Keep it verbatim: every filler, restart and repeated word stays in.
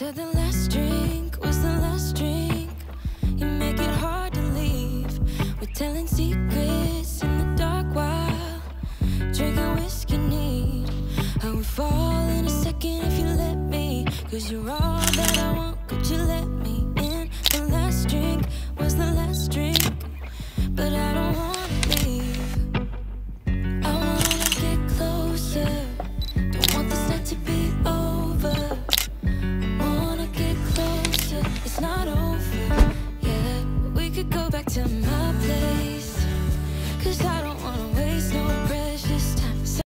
said the last drink was the last drink. You make it hard to leave. We're telling secrets in the dark while drinking whiskey neat. I would fall in a second if you let me, 'cause you're all that I want, could you let